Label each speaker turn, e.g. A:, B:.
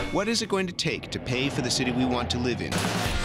A: What is it going to take to pay for the city we want to live in?